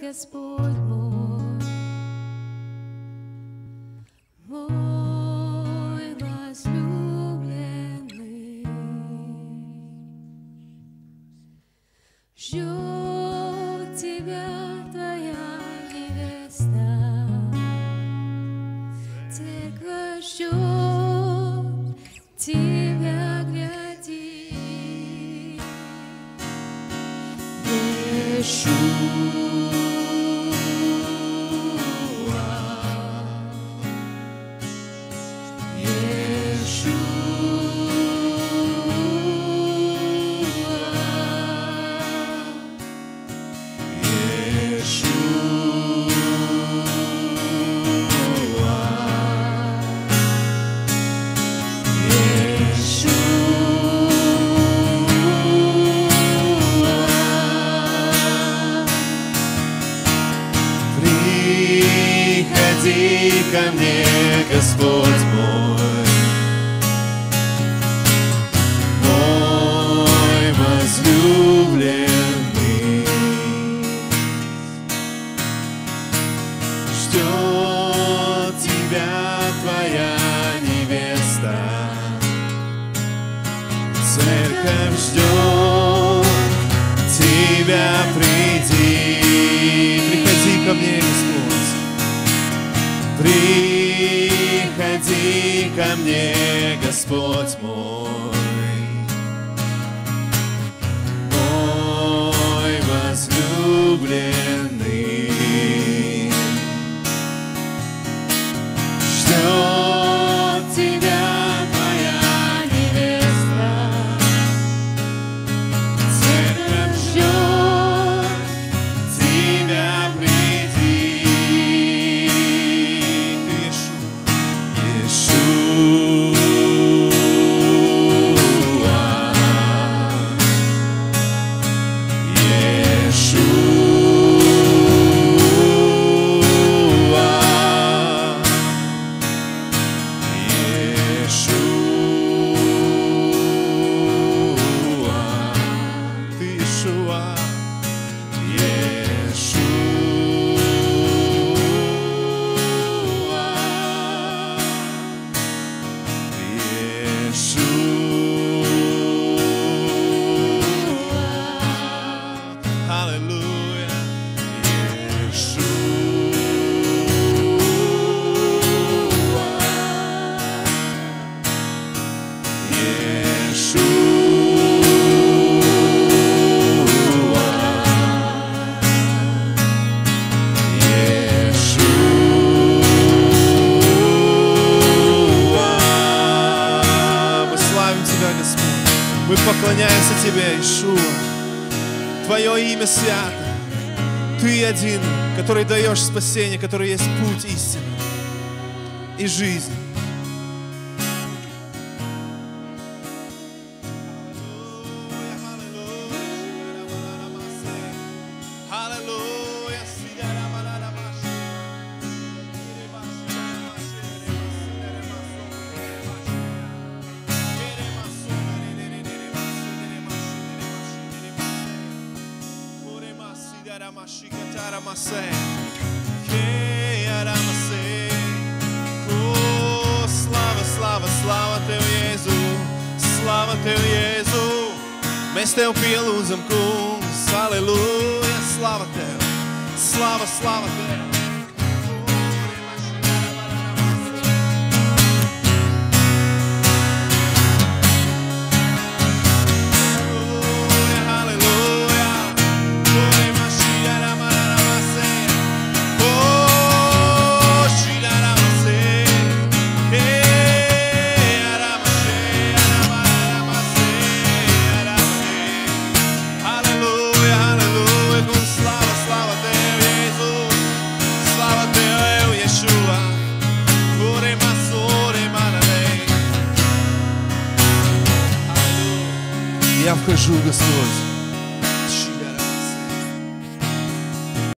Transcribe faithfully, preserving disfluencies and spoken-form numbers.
Господь мой, мой возлюбленный, ждет тебя твоя невеста, церковь ждет тебя, гляди. Приходи ко мне, Господь мой, мой возлюбленный, ждет тебя твоя невеста, церковь ждет тебя, приди, приходи ко мне, Господь. Приходи ко мне, Господь мой, мой возлюбленный, ждет тебя твоя невеста, церковь ждет тебя, приди. Мы поклоняемся Тебе, Иешуа. Твое имя свято. Ты один, который даешь спасение, который есть путь истины и жизнь. О, слава, слава, слava Tev, Jēzu, slava Tev, Jēzu. Mēs Tev pielūdzam, Kungs, aleluja, slava Tev, slava, slava Tev. Я вхожу, Господь.